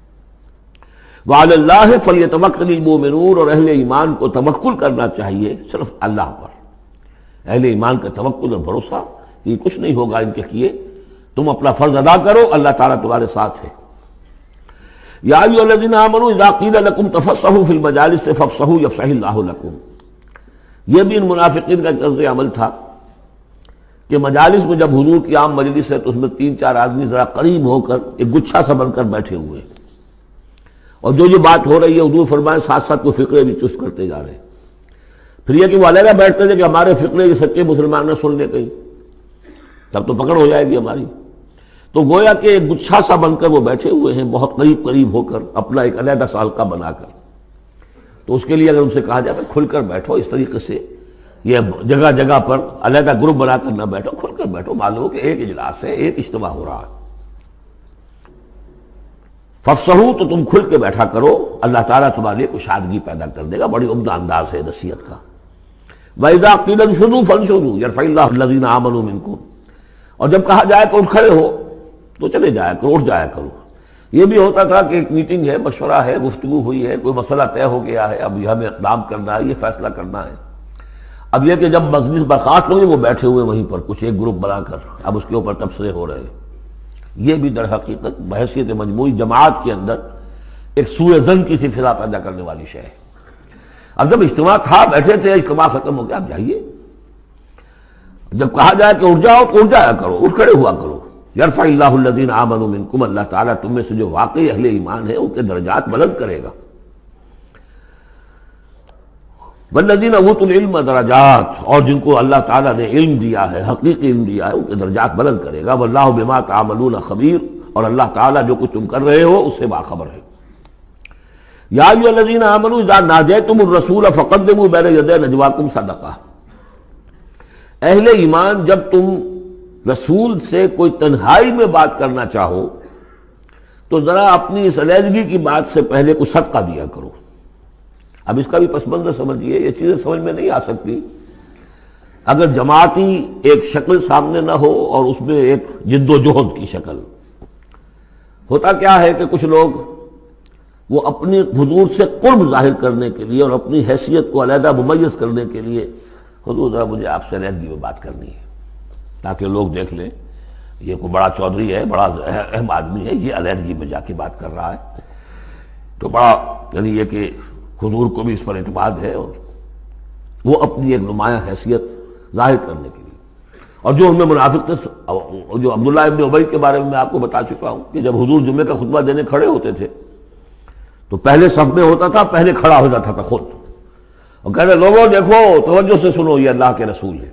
وَعَلَى اللَّهِ فَلْيَتَوَكَّلِ الْمُؤْمِنُونَ، اور اہل ایمان کو توکل کرنا چاہیے صرف اللہ پر۔ اہل ایمان کا توکل اور بھروسہ، یہ کچھ نہیں ہوگا ان کے کیے، تم اپنا فرض ادا کرو، اللہ تعالیٰ تمہارے ساتھ ہے۔ یا ایھا الذین آمنوا اذا قیل لکم تفصحوا فی المجالس فافصحوا یفصح اللہ لکم، یہ بھی ان منافقین کا طرز عمل تھا کہ مجالس میں جب حضور کی عام مجلس ہے تو اس میں تین چار آدمی ذرا قریب ہو کر ایک گچھا سا بن کر بیٹھے ہوئے، اور جو جو بات ہو رہی ہے حضور فرمائیں ساتھ ساتھ وہ فقرے بھی چست کرتے جا رہے ہیں۔ پھر یہ کہ وہ علیحدہ بیٹھتے تھے کہ ہمارے فقرے یہ سچے مسلمان نہ سن لے کہیں، تب تو پکڑ ہو جائے گی ہماری۔ تو گویا کہ ایک گچھا سا بن کر وہ بیٹھے ہوئے ہیں، بہت قریب قریب ہو کر، اپنا ایک علیحدہ سالکہ بنا کر۔ تو اس کے لیے اگر ان سے کہا جائے کہ کھل کر بیٹھو، اس طریقے سے یہ جگہ جگہ پر علیحدہ گروپ بنا کر نہ بیٹھو، کھل کر بیٹھو، معلوم ہو کہ ایک اجلاس ہے، ایک اجتماع ہو رہا ہے۔ فافصحوا، تو تم کھل کے بیٹھا کرو، اللہ تعالیٰ تمہارے لیے کشادگی پیدا کر دے گا۔ بڑی عمدہ انداز ہے نصیحت کا۔ وَإِذَا قِيلَ انشُزُوا فَانشُزُوا يَرْفَعِ اللَّهُ الَّذِينَ آمَنُوا مِنكُمْ، اور جب کہا جائے کہ اٹھ کھڑے ہو تو چلے جایا کرو، اٹھ جایا کرو۔ یہ بھی ہوتا تھا کہ ایک میٹنگ ہے، مشورہ ہے، گفتگو ہوئی ہے، کوئی مسئلہ طے ہو گیا ہے، اب یہ ہمیں اقدام کرنا ہے، یہ فیصلہ کرنا ہے۔ اب یہ کہ جب مجلس برخاست ہوئی وہ بیٹھے ہوئے وہیں پر کچھ ایک گروپ بنا کر، اب اس کے اوپر تبصرے ہو رہے ہیں۔ یہ بھی در حقیقت بحیثیت مجموعی جماعت کے اندر ایک سوء ظن کی سی فضا پیدا کرنے والی شے ہے۔ اب جب اجتماع تھا، بیٹھے تھے، اجتماع ختم ہو گیا، اب جائیے۔ جب کہا جائے کہ اٹھ جاؤ تو اٹھ جایا کرو، اٹھ کھڑے ہوا کرو۔ یرفع اللہ الذین آمنوا منکم، اللہ تعالیٰ تم میں سے جو واقعی اہل ایمان ہے ان کے درجات بلند کرے گا۔ والذین اوتوا العلم درجات، اور جن کو اللہ تعالیٰ نے علم دیا ہے، حقیقی علم دیا ہے، ان کے درجات بلند کرے گا۔ واللہ بما تعملون خبیر، اور اللہ تعالیٰ جو کچھ تم کر رہے ہو اس سے باخبر ہے۔ یا ایھا الذین آمنوا اذا ناجیتم الرسول فقدموا بین یدی نجواکم صدقہ، اہل ایمان جب تم رسول سے کوئی تنہائی میں بات کرنا چاہو تو ذرا اپنی اس علیحدگی کی بات سے پہلے کچھ صدقہ دیا کرو. اب اس کا بھی پس منظر سمجھیے، یہ چیزیں سمجھ میں نہیں آ سکتی اگر جماعتی ایک شکل سامنے نہ ہو اور اس میں ایک جد و جہد کی شکل. ہوتا کیا ہے کہ کچھ لوگ وہ اپنی حضور سے قرب ظاہر کرنے کے لیے اور اپنی حیثیت کو علیحدہ ممیز کرنے کے لیے، حضور ذرا مجھے آپ سے علیحدگی میں بات کرنی ہے تاکہ لوگ دیکھ لیں یہ کوئی بڑا چودھری ہے، بڑا اہم آدمی ہے، یہ علیحدگی میں جا کے بات کر رہا ہے، تو بڑا یعنی یہ کہ حضور کو بھی اس پر اعتماد ہے، اور وہ اپنی ایک نمایاں حیثیت ظاہر کرنے کے لیے. اور جو ان میں منافق تھے، جو عبداللہ ابن ابی کے بارے میں میں آپ کو بتا چکا ہوں کہ جب حضور جمعے کا خطبہ دینے کھڑے ہوتے تھے تو پہلے صف میں ہوتا تھا، پہلے کھڑا ہو جاتا تھا خود اور کہتے لوگوں دیکھو توجہ سے سنو یہ اللہ کے رسول ہے،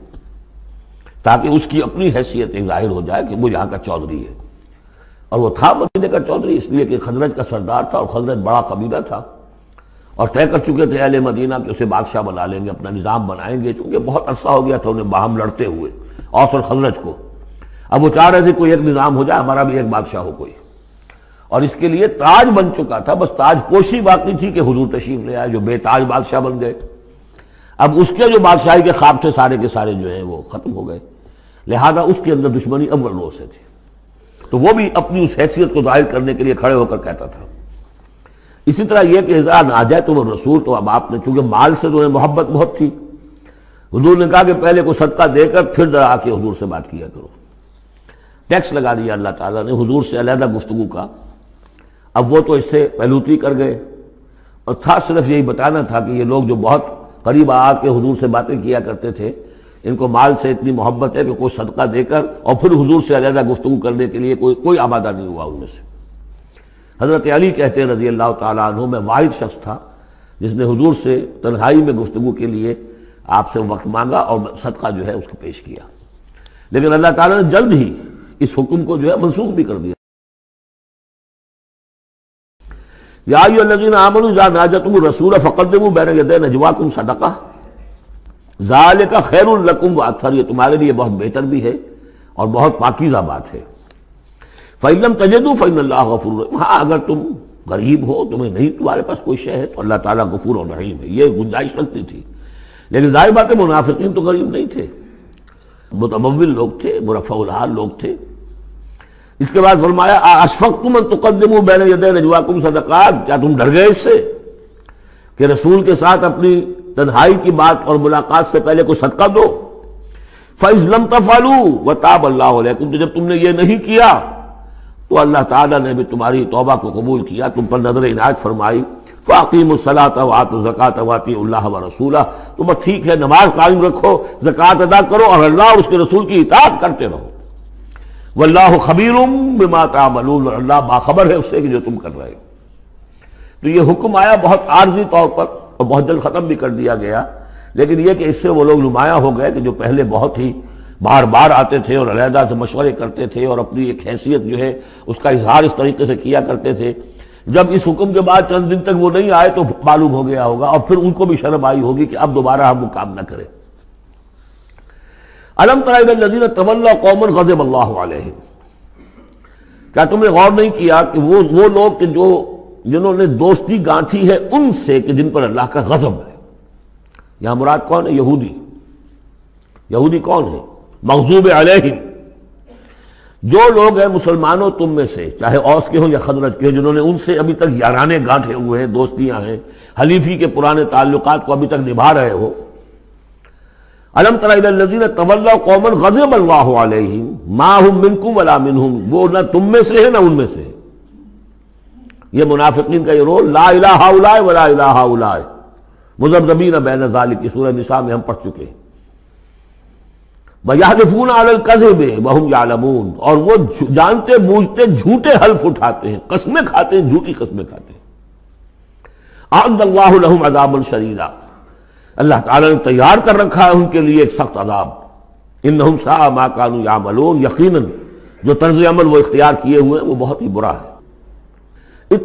تاکہ اس کی اپنی حیثیت ایک ظاہر ہو جائے کہ وہ یہاں کا چودھری ہے. اور وہ تھا مدینے کا چودھری، اس لیے کہ خزرج کا سردار تھا اور خزرج بڑا قبیلہ تھا اور طے کر چکے تھے اہل مدینہ کہ اسے بادشاہ بنا لیں گے، اپنا نظام بنائیں گے، چونکہ بہت عرصہ ہو گیا تھا انہیں باہم لڑتے ہوئے اوس اور خزرج کو. اب وہ چاہ رہے تھے کوئی ایک نظام ہو جائے، ہمارا بھی ایک بادشاہ ہو کوئی، اور اس کے لیے تاج بن چکا تھا، بس تاج پوشی باقی تھی کہ حضور تشریف لے آئے جو بے تاج بادشاہ بن گئے. اب اس کے جو بادشاہی کے خواب تھے سارے کے سارے جو ہیں وہ ختم ہو گئے، لہذا اس کے اندر دشمنی اول روز سے تھی. تو وہ بھی اپنی اس حیثیت کو ظاہر کرنے کے لیے کھڑے ہو کر کہتا تھا. اسی طرح یہ کہ اذا ناجیت تم الرسول، تو اب آپ نے چونکہ مال سے تو محبت بہت تھی، حضور نے کہا کہ پہلے کو صدقہ دے کر پھر ذرا آ کے حضور سے بات کیا کرو. ٹیکس لگا دیا اللہ تعالیٰ نے حضور سے علیحدہ گفتگو کا. اب وہ تو اس سے پہلوتی کر گئے، اور تھا صرف یہی بتانا تھا کہ یہ لوگ جو بہت قریب آ کے حضور سے باتیں کیا کرتے تھے، ان کو مال سے اتنی محبت ہے کہ کوئی صدقہ دے کر اور پھر حضور سے علیحدہ گفتگو کرنے کے لیے کوئی کوئی آمادہ نہیں ہوا ان میں سے. حضرت علی کہتے ہیں رضی اللہ تعالیٰ عنہ، میں واحد شخص تھا جس نے حضور سے تنہائی میں گفتگو کے لیے آپ سے وقت مانگا اور صدقہ جو ہے اس کو پیش کیا. لیکن اللہ تعالیٰ نے جلد ہی اس حکم کو جو ہے منسوخ بھی کر دیا. یا ایھا الذین آمنوا اذا ناجیتم الرسول فقدموا بین یدی نجواکم صدقہ ذالک خیر لکم واطہر، یہ تمہارے لیے بہت بہتر بھی ہے اور بہت پاکیزہ بات ہے. فإن لم تجدوا فإن اللہ غفور رحیم، ہاں اگر تم غریب ہو، تمہیں نہیں تمہارے پاس کوئی شے ہے تو اللہ تعالیٰ غفور اور رحیم ہے. یہ گنجائش رکھتی تھی. لیکن ظاہر بات ہے منافقین تو غریب نہیں تھے، متمول لوگ تھے، مرفع الحال لوگ تھے. اس کے بعد فرمایا اشفقتم ان تقدموا بین یدی نجواکم صدقات، کیا تم ڈر گئے اس سے کہ رسول کے ساتھ اپنی تنہائی کی بات اور ملاقات سے پہلے کوئی صدقہ دو. فَإِذْ لَمْ تَفْعَلُوا وَتَابَ اللَّهُ عَلَيْكُمْ، تو جب تم نے یہ نہیں کیا تو اللہ تعالیٰ نے بھی تمہاری توبہ کو قبول کیا، تم پر نظر عنایت فرمائی. فَأَقِیمُوا الصَّلَاةَ وَآتُوا الزَّکَاةَ وَأَطِیعُوا اللَّهَ وَرَسُولَهُ، تو بس ٹھیک ہے نماز قائم رکھو، زکوٰۃ ادا کرو اور اللہ اور اس کے رسول کی اطاعت کرتے رہو. وَاللَّهُ خَبِیرٌ بِمَا تَعْمَلُونَ، اور اللہ باخبر ہے اس سے کہ جو تم کر رہے ہو. تو یہ حکم آیا بہت عارضی طور پر اور بہت جلد ختم بھی کر دیا گیا. لیکن یہ کہ اس سے وہ لوگ نمایاں ہو گئے کہ جو پہلے بہت ہی بار بار آتے تھے اور علیحدہ سے مشورے کرتے تھے اور اپنی ایک حیثیت جو ہے اس کا اظہار اس طریقے سے کیا کرتے تھے، جب اس حکم کے بعد چند دن تک وہ نہیں آئے تو معلوم ہو گیا ہوگا اور پھر ان کو بھی شرم آئی ہوگی کہ اب دوبارہ ہم وہ کام نہ کریں. الم تر الی الذین تولوا قوما غضب اللہ علیہم، کیا تم نے غور نہیں کیا کہ وہ وہ لوگ کہ جو جنہوں نے دوستی گانٹھی ہے ان سے کہ جن پر اللہ کا غضب ہے. یہاں مراد کون ہے؟ یہودی. یہودی کون ہے؟ مغضوب علیہم، جو لوگ ہیں مسلمانوں تم میں سے، چاہے اوس کے ہوں یا خزرج کے ہوں، جنہوں نے ان سے ابھی تک یارانے گانٹھے ہوئے ہیں، دوستیاں ہیں، حلیفی کے پرانے تعلقات کو ابھی تک نبھا رہے ہو. الم تر الی الذین تولوا قوما غضب اللہ علیہم ما هم منکم ولا منهم، وہ نہ تم میں سے ہے نہ ان میں سے. یہ منافقین کا یہ رول، لا الہ ہؤلاء ولا الہ ہؤلاء مذبذبین بین ذلک، کی سورہ نساء میں ہم پڑھ چکے ہیں. وَيَحْلِفُونَ عَلَى الْكَذِبِ وَهُمْ يَعْلَمُونَ، اور وہ جانتے بوجھتے جھوٹے حلف اٹھاتے ہیں، قسمیں کھاتے ہیں، جھوٹی قسمیں کھاتے ہیں. أَعَدَّ اللَّهُ لَهُمْ عَذَابًا شَدِيدًا، اللہ تعالیٰ نے تیار کر رکھا ہے ان کے لیے ایک سخت عذاب. إِنَّهُمْ سَاءَ مَا كَانُوا يَعْمَلُونَ، یقیناً جو طرز عمل وہ اختیار کیے ہوئے ہیں وہ بہت ہی برا ہے.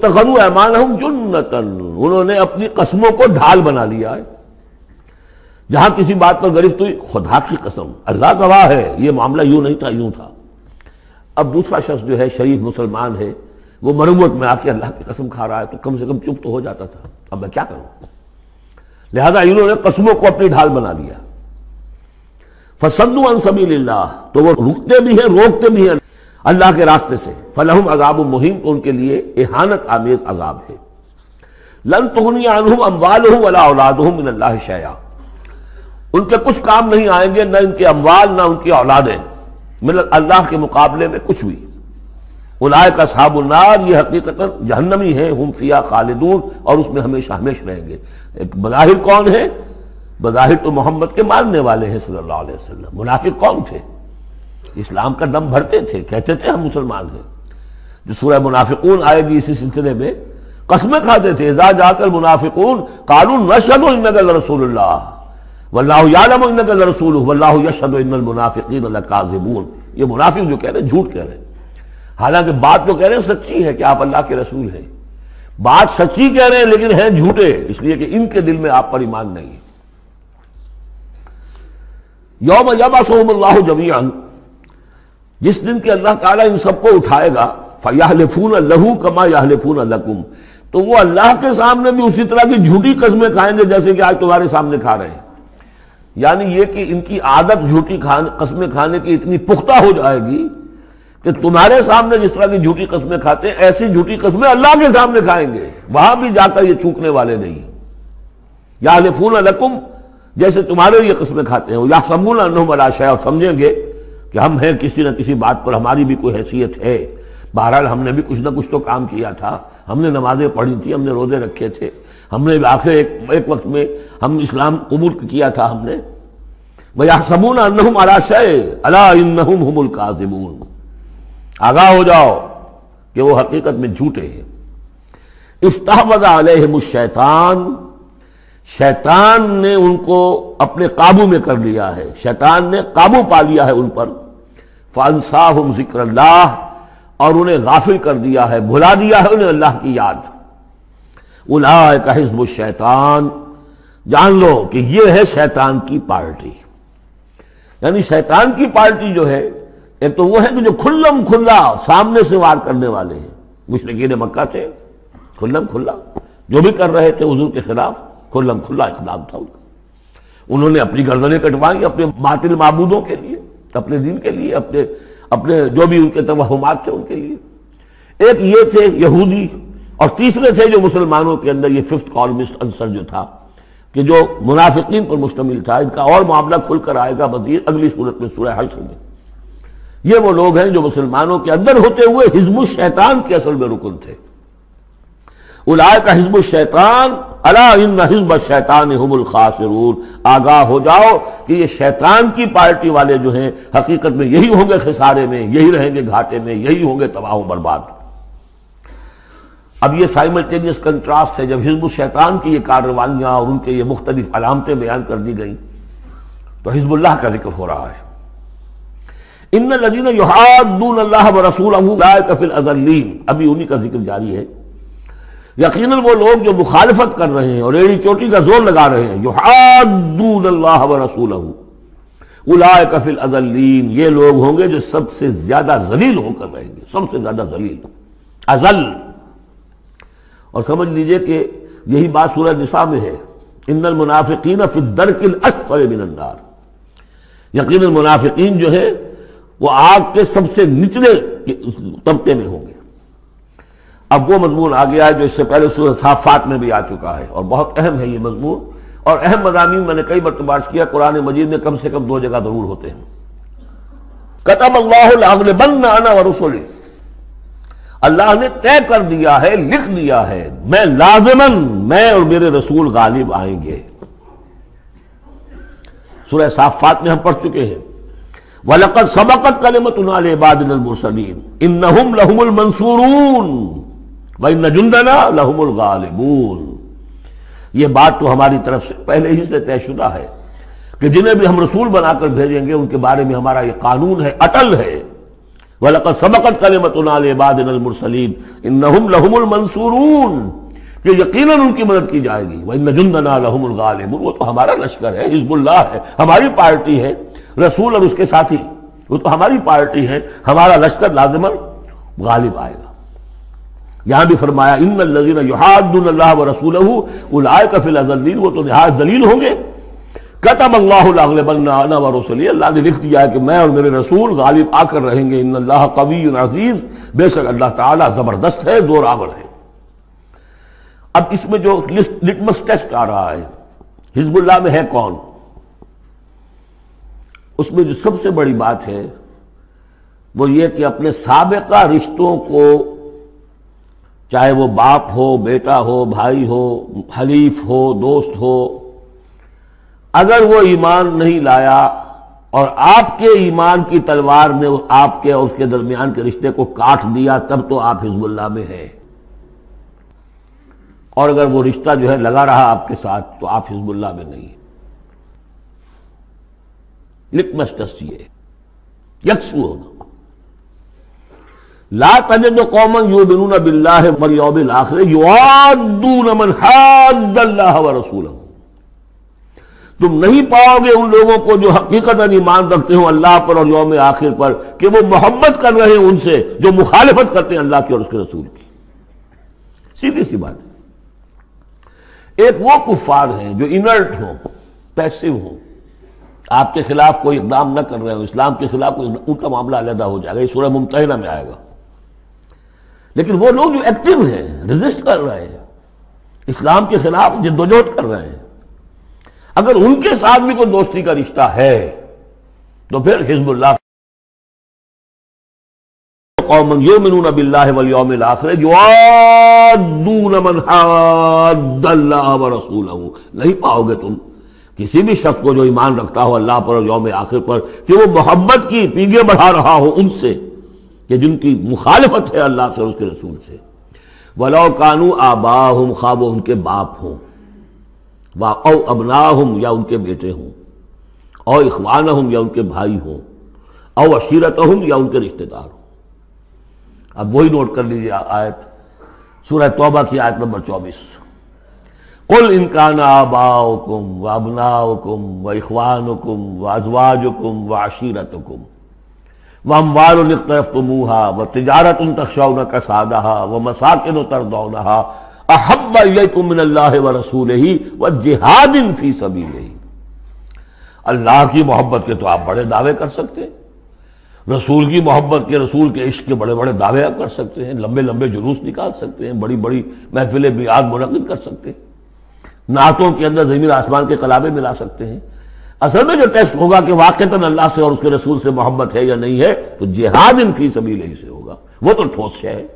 اتخذوا أيمانهم جنة، انہوں نے اپنی قسموں کو ڈھال بنا لیا ہے. جہاں کسی بات پر گرفت ہوئی خدا کی قسم اللہ گواہ ہے یہ معاملہ یوں نہیں تھا یوں تھا. اب دوسرا شخص جو ہے شریف مسلمان ہے وہ مروت میں آ کے اللہ کی قسم کھا رہا ہے تو کم سے کم چپ تو ہو جاتا تھا. اب میں کیا کروں؟ لہذا انہوں نے قسموں کو اپنی ڈھال بنا لیا. فصدوا عن سبیل اللہ تو وہ رکتے بھی ہیں روکتے بھی ہیں اللہ کے راستے سے. فلہم عذاب مہین تو ان کے لیے اہانت آمیز عذاب ہے. لن تغنی عنہم اموالہم ولا اولادہم من اللہ شیئا ان کے کچھ کام نہیں آئیں گے نہ ان کے اموال نہ ان کی اولادیں من اللہ کے مقابلے میں کچھ بھی. اولئک اصحاب النار یہ حقیقتاً جہنمی ہیں ہم فیہا خالدون اور اس میں ہمیشہ ہمیشہ رہیں گے. ایک بظاہر کون ہے؟ بظاہر تو محمد کے ماننے والے ہیں صلی اللہ علیہ وسلم. منافق کون تھے؟ اسلام کا دم بھرتے تھے کہتے تھے ہم مسلمان ہیں. جو سورہ منافقون آئے گی اسی سلسلے میں قسمیں کھاتے تھے اذا جاءک المنافقون قالوا نشهد انک لرسول اللہ واللہ یعلم انک لرسولہ واللہ یشہد ان المنافقین لکاذبون. یہ منافق جو کہہ رہے ہیں جھوٹ کہہ رہے ہیں حالانکہ بات تو کہہ رہے ہیں سچی ہے کہ آپ اللہ کے رسول ہیں. بات سچی کہہ رہے ہیں لیکن ہیں جھوٹے اس لیے کہ ان کے دل میں آپ پر ایمان نہیں ہے. یوم یبعثہم اللہ جمیعا جس دن کہ اللہ تعالیٰ ان سب کو اٹھائے گا فَيَحْلِفُونَ لَهُ كَمَا يَحْلِفُونَ لَكُمْ تو وہ اللہ کے سامنے بھی اسی طرح کی جھوٹی قسمیں کھائیں گے جیسے کہ آج تمہارے سامنے کھا رہے ہیں. یعنی یہ کہ ان کی عادت جھوٹی قسمیں کھانے کی اتنی پختہ ہو جائے گی کہ تمہارے سامنے جس طرح کی جھوٹی قسمیں کھاتے ہیں ایسی جھوٹی قسمیں اللہ کے سامنے کھائیں گے. وہاں بھی جا کر یہ چوکنے والے نہیں. یحلفون لکم جیسے تمہارے یہ قسمیں کھاتے ہیں یحسبون انہم علی شیء اور سمجھیں گے کہ ہم ہیں کسی نہ کسی بات پر ہماری بھی کوئی حیثیت ہے. بہرحال ہم نے بھی کچھ نہ کچھ تو کام کیا تھا ہم نے نمازیں پڑھی تھی ہم نے روزے رکھے تھے ہم نے آخر ایک, ایک وقت میں ہم اسلام قبول کیا تھا ہم نے. وَيَحْسَبُونَ أَنَّهُمْ عَلَىٰ شَيْءٍ أَلَا إِنَّهُمْ هُمُ الْكَاذِبُونَ آگاہ ہو جاؤ کہ وہ حقیقت میں جھوٹے ہیں. استحوذ علیہم الشیطان شیطان نے ان کو اپنے قابو میں کر لیا ہے. شیطان نے قابو پا لیا ہے ان پر. فَأَنْسَاهُمْ ذِكْرَ اللَّهِ اور انہیں غافل کر دیا ہے بھلا دیا ہے انہیں اللہ کی یاد. اولئک حزب الشیطان جان لو کہ یہ ہے شیطان کی پارٹی. یعنی شیطان کی پارٹی جو ہے ایک تو وہ ہے کہ جو کھلم کھلا سامنے سے وار کرنے والے ہیں. مشرکین مکہ تھے کھلم کھلا جو بھی کر رہے تھے حضور کے خلاف کھلم کھلا اقدام تھا ان کا. انہوں نے اپنی گردنیں کٹوائیں اپنے باطل معبودوں کے لیے اپنے دین کے لیے اپنے اپنے جو بھی ان کے توہمات تھے ان کے لیے. ایک یہ تھے یہودی اور تیسرے تھے جو مسلمانوں کے اندر یہ ففتھ کالمسٹ عنصر جو تھا کہ جو منافقین پر مشتمل تھا. ان کا اور معاملہ کھل کر آئے گا مزید اگلی صورت میں سورہ حشر میں. یہ وہ لوگ ہیں جو مسلمانوں کے اندر ہوتے ہوئے حزب الشیطان کے اصل میں رکن تھے. اولئک حزب الشیطان الا ان حزب الشیطان هم الخاسرون آگاہ ہو جاؤ کہ یہ شیطان کی پارٹی والے جو ہیں حقیقت میں یہی ہوں گے خسارے میں یہی رہیں گے گھاٹے میں یہی ہوں گے تباہ و برباد. اب یہ سائملٹینیس کنٹراسٹ ہے جب حزب الشیطان کی یہ کارروائیاں اور ان کے یہ مختلف علامتیں بیان کر دی گئیں تو حزب اللہ کا ذکر ہو رہا ہے. ان الذین یحادون اللہ ورسولہ اولئک فی الاذلین ابھی انہی کا ذکر جاری ہے. یقیناً وہ لوگ جو مخالفت کر رہے ہیں اور ایڑی چوٹی کا زور لگا رہے ہیں یحادون اللہ ورسولہ اولئک فی الاذلین یہ لوگ ہوں گے جو سب سے زیادہ ذلیل ہو کر رہیں گے سب سے زیادہ ذلیل اذل. اور سمجھ لیجئے کہ یہی بات سورہ نساء میں ہے ان المنافقین فی الدرک الاسفل من النار. یقیناً منافقین جو ہے وہ آگ کے سب سے نچلے طبقے میں ہوں گے. اب وہ مضمون آ گیا ہے جو اس سے پہلے سورہ صافات میں بھی آ چکا ہے اور بہت اہم ہے یہ مضمون. اور اہم مضامین میں نے کئی مرتبہ عرض کیا قرآن مجید میں کم سے کم دو جگہ ضرور ہوتے ہیں. کتب اللہ لاغلبن انا ورسلی اللہ نے طے کر دیا ہے لکھ دیا ہے میں لازماً میں اور میرے رسول غالب آئیں گے. سورہ صافات میں ہم پڑھ چکے ہیں وَلَقَدْ سَبَقَتْ كَلِمَتُنَا لِعِبَادِنَا الْمُرْسَلِينَ إِنَّهُمْ لَهُمُ الْمَنْصُورُونَ وَإِنَّ جُنْدَنَا لَهُمُ الْغَالِبُونَ. یہ بات تو ہماری طرف سے پہلے ہی سے طے شدہ ہے کہ جنہیں بھی ہم رسول بنا کر بھیجیں گے ان کے بارے میں ہمارا یہ قانون ہے اٹل ہے. وَلَقَدْ سَبَقَتْ كَلِمَتُنَا لِعِبَادِنَا الْمُرْسَلِينَ إِنَّهُمْ لَهُمُ الْمَنْصُورُونَ کہ یقیناً ان کی مدد کی جائے گی. وَإِنَّ جُنْدَنَا لَهُمُ الْغَالِبُونَ، وہ تو ہمارا لشکر ہے، حزب اللہ ہے، ہماری پارٹی ہے، رسول اور اس کے ساتھی وہ تو ہماری پارٹی ہے، ہمارا لشکر لازماً غالب آئے گا. یہاں بھی فرمایا ان الذین یحادون اللہ ورسولہ اولئک فی الاذلین، وہ تو نہایت ذلیل ہوں گے. کتب اللہ لاغلبن انا ورسلی، اللہ نے لکھ دیا ہے کہ میں اور میرے رسول غالب آ کر رہیں گے. ان اللہ قوی عزیز، بے شک اللہ تعالیٰ زبردست ہے، زور آور ہے. اب اس میں جو لٹمس ٹیسٹ آ رہا ہے حزب اللہ میں ہے کون، اس میں جو سب سے بڑی بات ہے وہ یہ کہ اپنے سابقہ رشتوں کو، چاہے وہ باپ ہو، بیٹا ہو، بھائی ہو، حلیف ہو، دوست ہو، اگر وہ ایمان نہیں لایا اور آپ کے ایمان کی تلوار نے آپ کے اور اس کے درمیان کے رشتے کو کاٹ دیا، تب تو آپ حزب اللہ میں ہیں. اور اگر وہ رشتہ جو ہے لگا رہا آپ کے ساتھ تو آپ حزب اللہ میں نہیں. لٹمس ٹیسٹ یہ یکسو ہونا. لا تجد قوما یؤمنون باللہ والیوم الآخر یوادون من حاد اللہ ورسولہ، تم نہیں پاؤ گے ان لوگوں کو جو حقیقتاً ایمان رکھتے ہوں اللہ پر اور یوم آخر پر کہ وہ محبت کر رہے ہیں ان سے جو مخالفت کرتے ہیں اللہ کی اور اس کے رسول کی. سیدھی سی بات ہے. ایک وہ کفار ہیں جو انرٹ ہوں، پیسو ہوں، آپ کے خلاف کوئی اقدام نہ کر رہے ہوں، اسلام کے خلاف کوئی، ان کا معاملہ علیحدہ ہو جائے گا، یہ سورہ ممتحنہ میں آئے گا. لیکن وہ لوگ جو ایکٹیو ہیں، ریزسٹ کر رہے ہیں، اسلام کے خلاف جدوجہد کر رہے ہیں، اگر ان کے ساتھ بھی کوئی دوستی کا رشتہ ہے تو پھر حزب اللہ. قوم یؤمنون باللہ والیوم الآخر یوادون من حاد اللہ ورسولہ، نہیں پاؤ گے تم کسی بھی شخص کو جو ایمان رکھتا ہو اللہ پر اور یوم آخر پر کہ وہ محبت کی پیگے بڑھا رہا ہو ان سے کہ جن کی مخالفت ہے اللہ سے اور اس کے رسول سے. وَلَوْ كَانُوا آبَاءَهُمْ، خواہ وہ ان کے باپ ہوں، او ابناہم یا ان کے بیٹے ہوں، او اخوانہم یا ان کے بھائی ہوں، او عشیرتہم یا ان کے رشتہ دار ہوں. اب وہی نوٹ کر لیجیے آیت سورہ توبہ کی آیت نمبر چوبیس. قل ان کان آباؤکم وابناؤکم واخوانکم وازواجکم وعشیرتکم واموال اقترفتموها وتجارۃ تخشون کسادها ومساکن ترضونها احب الیکم من اللہ ورسولہ وجہاد فی سبیلہ. اللہ کی محبت کے تو آپ بڑے دعوے کر سکتے ہیں، رسول کی محبت کے، رسول کے عشق کے بڑے بڑے دعوے آپ کر سکتے ہیں، لمبے لمبے جلوس نکال سکتے ہیں، بڑی بڑی محفل بیعت منعقد کر سکتے ہیں، نعتوں کے اندر زمین آسمان کے کلابے ملا سکتے ہیں. اصل میں جو ٹیسٹ ہوگا کہ واقعتاً اللہ سے اور اس کے رسول سے محبت ہے یا نہیں ہے تو جہاد فی سبیلہ سے ہوگا، وہ تو ٹھوس شے ہے.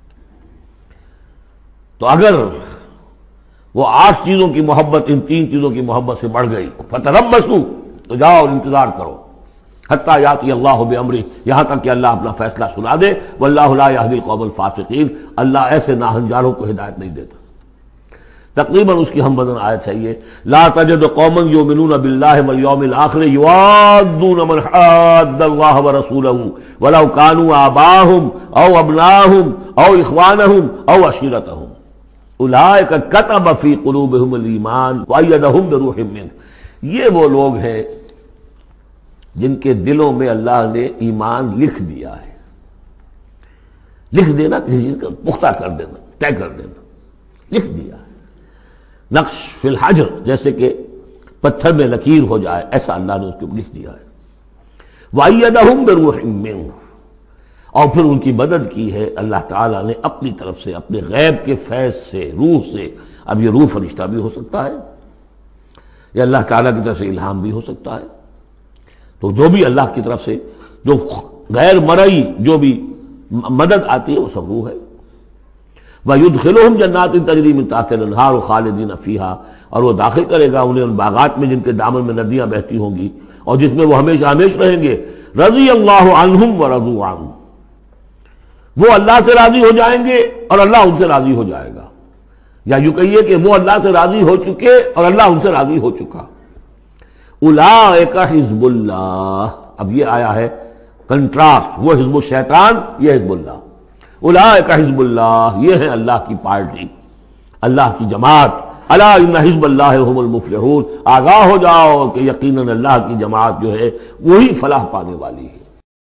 تو اگر وہ آٹھ چیزوں کی محبت ان تین چیزوں کی محبت سے بڑھ گئی فتربصوا، تو جاؤ اور انتظار کرو حتیٰ یاتی اللہ بامرہ، یہاں تک کہ اللہ اپنا فیصلہ سنا دے. واللہ لا یہدی القوم الفاسقین، اللہ ایسے ناہنجاروں کو ہدایت نہیں دیتا. تقریباً اس کی ہم بدن آیت ہے یہ، لا تجد قوما یؤمنون باللہ والیوم الآخر یوادون من حاد اللہ ورسولہ ولو کانوا آباءہم او ابناءہم او اخوانہم او عشیرتہم اولئک کتب فی قلوبہم الایمان وایدہم بروح منہ. یہ وہ لوگ ہیں جن کے دلوں میں اللہ نے ایمان لکھ دیا ہے. لکھ دینا کسی چیز کا پختہ کر دینا، طے کر دینا، لکھ دیا ہے. نقش فی الحجر، جیسے کہ پتھر میں لکیر ہو جائے، ایسا اللہ نے اس کو لکھ دیا ہے. وَأَيَّدَهُمْ بِرُوحٍ مِّنْهُ، اور پھر ان کی مدد کی ہے اللہ تعالیٰ نے اپنی طرف سے، اپنے غیب کے فیض سے، روح سے. اب یہ روح فرشتہ بھی ہو سکتا ہے یا اللہ تعالیٰ کی طرف سے الہام بھی ہو سکتا ہے. تو جو بھی اللہ کی طرف سے جو غیر مرئی جو بھی مدد آتی ہے وہ سب روح ہے. وَيُدْخِلُهُمْ جَنَّاتٍ تَجْرِي مِن تَحْتِهَا الْأَنْهَارُ خَالِدِينَ فِيهَا، اور وہ داخل کرے گا انہیں ان باغات میں جن کے دامن میں ندیاں بہتی ہوں گی اور جس میں وہ ہمیشہ ہمیش رہیں گے. رضی اللہ عنہم ورضوا عنہ، وہ اللہ سے راضی ہو جائیں گے اور اللہ ان سے راضی ہو جائے گا، یا یوں کہیے کہ وہ اللہ سے راضی ہو چکے اور اللہ ان سے راضی ہو چکا. اولئک حزب اللہ، اب یہ آیا ہے کنٹراسٹ، وہ حزب الشیطان، یہ حزب اللہ. اولئک حزب اللہ، یہ ہے اللہ کی پارٹی. اللہ کی جماعت، الا ان حزب اللہ هم المفلحون، آگاہ ہو جاؤ کہ یقیناً اللہ کی جماعت جو ہے وہی فلاح پانے والی ہے۔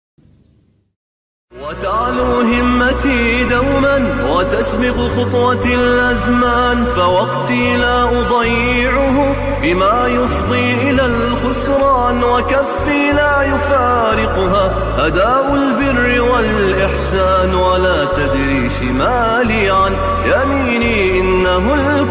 وتعلو همتي دوما وتسبق خطوتي الأزمان، فوقتي لا أضيعه بما يفضي إلى الخسران، وكفي لا يفارقها أداء البر والإحسان، ولا تدري شمالي عن يميني إنه